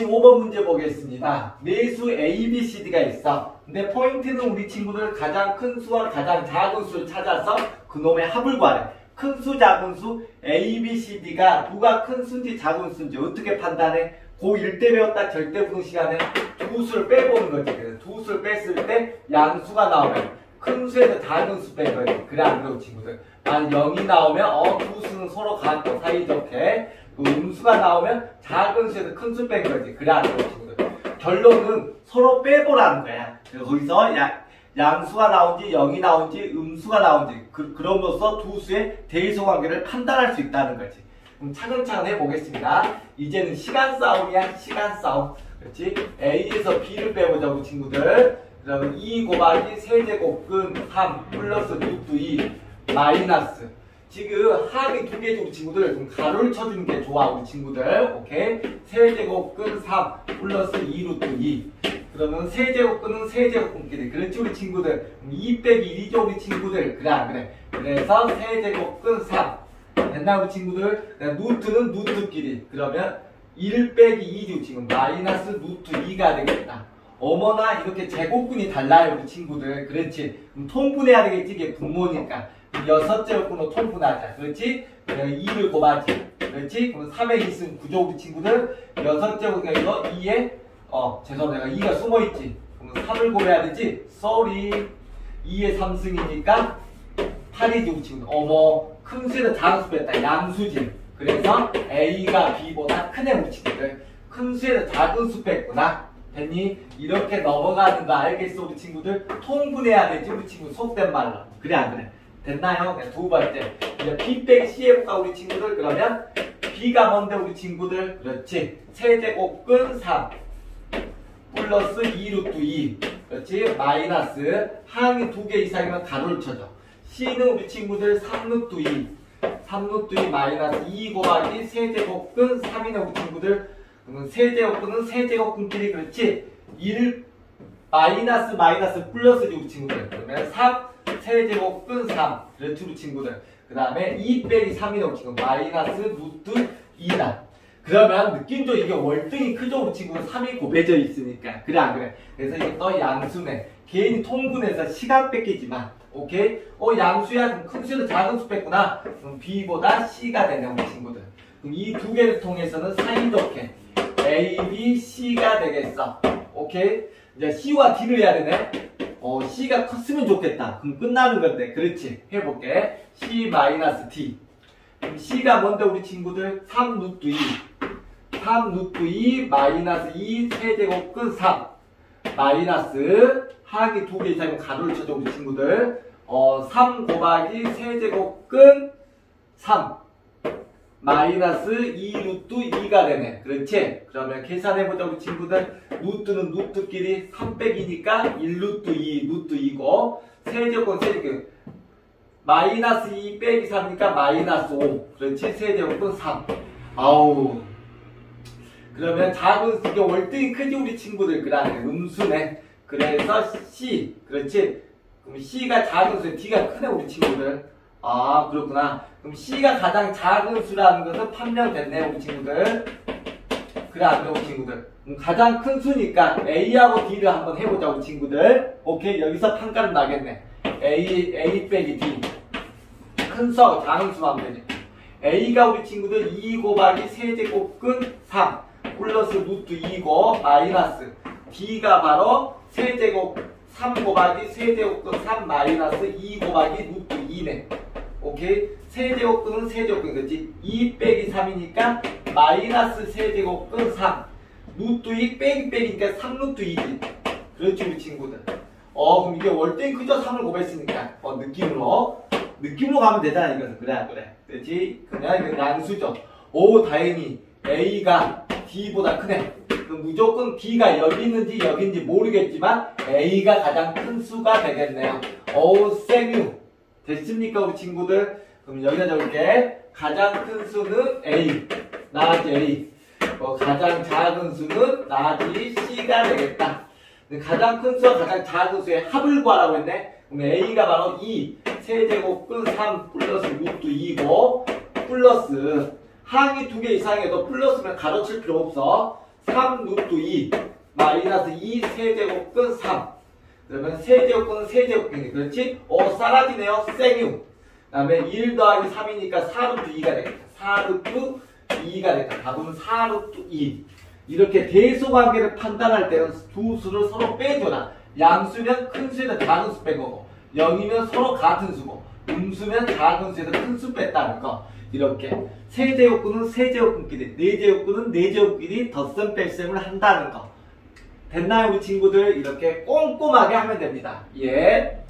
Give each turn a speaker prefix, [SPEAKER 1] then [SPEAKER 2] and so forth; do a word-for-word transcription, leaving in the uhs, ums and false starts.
[SPEAKER 1] 이십오 번 문제 보겠습니다. 내수 A, B, C, D가 있어. 근데 포인트는 우리 친구들 가장 큰 수와 가장 작은 수를 찾아서 그놈의 합을 구하래. 큰 수, 작은 수, A, B, C, D가 누가 큰 수인지 작은 수인지 어떻게 판단해? 고일 때 배웠다 절대분수 시간에 두 수를 빼보는 거지. 그래서 두 수를 뺐을 때 양수가 나오면 큰 수에서 작은 수 뺀 거지. 그래 안 그래요 친구들? 만 영이 나오면 어 두 수는 서로 같고 사이좋게, 그 음수가 나오면 작은 수에서 큰 수 뺀 거지. 그래 안 그래요 친구들? 결론은 서로 빼보라는 거야. 그래서 거기서 야, 양수가 나온지 영이 나온지 음수가 나온지 그, 그럼으로써 두 수의 대이소 관계를 판단할 수 있다는 거지. 그럼 차근차근 해보겠습니다. 이제는 시간 싸움이야. 시간 싸움. 그렇지? A에서 B를 빼보자 우리 친구들. 그러면 이 곱하기 세제곱근 삼 플러스 루트 이 마이너스, 지금 합이 두 개지 우리 친구들. 그럼 가로를 쳐주는 게 좋아 우리 친구들. 오케이? 세제곱근 삼 플러스 이 루트 이. 그러면 세제곱근은 세제곱근끼리. 그렇지 우리 친구들? 이 빼기 일이죠 우리 친구들. 그래 안 그래? 그래서 세제곱근 삼 됐나 우리 친구들? 루트는 루트끼리. 그러면 일 빼기 이죠 지금. 마이너스 루트 이가 되겠다. 어머나 이렇게 제곱근이 달라요 우리 친구들. 그렇지? 그럼 통분해야 되겠지. 이게 분모니까. 여섯 제곱근으로 통분하자. 그렇지? 이를 곱하지. 그렇지? 그럼 삼에 이 있으면 구죠 우리 친구들. 여섯 제곱근 이거 이에 어 죄송합니다. 내가 이가 숨어있지. 그럼 삼을 곱해야 되지? 쏘리. 이에 삼승이니까 팔이지 우리 친구들. 어머 큰 수에다 작은 수 뺐다. 양수지. 그래서 A가 B보다 크네 우리 친구들. 큰 수에다 작은 수 뺐구나. 됐니? 이렇게 넘어가는 거 알겠어 우리 친구들? 통분해야 되지 우리 친구 속된 말로. 그래 안 그래? 됐나요? 두 번째 이제 B 빼기 C 해볼까 우리 친구들? 그러면 B가 뭔데 우리 친구들? 그렇지. 세제곱근 삼 플러스 이 루트 이. 그렇지? 마이너스 항이 두 개 이상이면 가로를 쳐줘. C는 우리 친구들 삼 루트 이 삼 루트 이 마이너스 이 곱하기 세제곱근 삼이네 우리 친구들. 그러면 세제곱근은 세제곱근끼리. 그렇지? 일 마이너스 마이너스 플러스지 우리 친구들. 그러면 삼 세제곱근 삼. 그렇지 우리 친구들. 그 다음에 이 빼기 삼이네 우리 친구들. 마이너스 루트 이다. 그러면 느낌도 이게 월등히 크죠 우리 친구들. 삼이 곱해져 있으니까. 그래 안 그래? 그래서 이게 또 양수네. 개인이 통분해서 시간 뺏기지만. 오케이? 어 양수야. 그럼 큰 수에도 작은 수 뺐구나. 그럼 B보다 C가 되네 우리 친구들. 그럼 이 두 개를 통해서는 사이좋게 A, B, C가 되겠어. 오케이? 이제 C와 D를 해야 되네. 어 C가 컸으면 좋겠다. 그럼 끝나는 건데. 그렇지? 해볼게. C-D. 그럼 C가 뭔데 우리 친구들? 삼 루트 이 삼 루트 이 마이너스 이 세제곱근 삼 마이너스 항이 두 개 이상이면 가로를 쳐줘 우리 친구들. 어 삼 곱하기 세제곱근 삼 마이너스 이 루트 이가 되네. 그렇지? 그러면 계산해보자 우리 친구들. 루트는 루트끼리 삼 빼기니까 일 루트 이 루트 이고, 세제곱은 세제곱 마이너스 이 빼기 삼이니까 마이너스 오. 그렇지? 세제곱은 삼. 아우 그러면 작은 이게 월등히 크지 우리 친구들. 그다음에 음수네. 그래서 C. 그렇지? 그럼 C가 작은 수, D가 크네 우리 친구들. 아 그렇구나. 그럼 C가 가장 작은 수라는 것은 판명됐네 우리 친구들. 그래 안 그래 우리 친구들? 그럼 가장 큰 수니까 A하고 D를 한번 해보자 우리 친구들. 오케이? 여기서 판가름 나겠네. A, A 빼기 D. 큰 수하고 작은 수만 하면 되지. A가 우리 친구들 이 곱하기 세제곱근 삼 플러스 루트 이고 마이너스 D가 바로 세제곱 삼 곱하기 세제곱근 삼 마이너스 이 곱하기 루트 이네. 오케이? 세제곱근은 세제곱근 그렇지? 이 빼기 삼이니까 마이너스 세제곱근 삼 루트 이 빼기 빼기니까 삼 루트 이지. 그렇지 우리 친구들. 어 그럼 이게 월등히 크죠? 삼을 곱했으니까. 어 느낌으로 느낌으로 가면 되잖아 이거는. 그래 그래 그렇지? 그냥 이거 양수죠. 오 다행히 A가 D보다 크네. 그럼 무조건 D가 여기 있는지 여기 있는지 모르겠지만 A가 가장 큰 수가 되겠네요. 어우 쌩유. 됐습니까 우리 친구들? 그럼 여기다 적을게. 가장 큰 수는 A. 나머지 A. 어, 가장 작은 수는 나머지 C가 되겠다. 가장 큰 수와 가장 작은 수의 합을 구하라고 했네. 그럼 A가 바로 이 세제곱근 삼 플러스 루트 이고 플러스 항이 두 개 이상해도 플러스면 가로칠 필요 없어. 삼 루트 이 마이너스 이 세제곱근 삼. 그러면 세제곱근은 세제곱근이 그렇지? 오 사라지네요. 생유. 그 다음에 일 더하기 삼이니까 사 루트 이가 되겠다. 사 루트 이가 되겠다. 답은 사 루트 이. 이렇게 대소관계를 판단할 때는 두 수를 서로 빼줘라. 양수면 큰 수에는 작은 수 빼고 영이면 서로 같은 수고 음수면 작은 수에서 큰 수 뺐다는 거. 이렇게 세제곱근은 세제곱근끼리 네제곱근은 네제곱끼리 덧셈 뺄셈을 한다는 거. 됐나요 우리 친구들? 이렇게 꼼꼼하게 하면 됩니다. 예.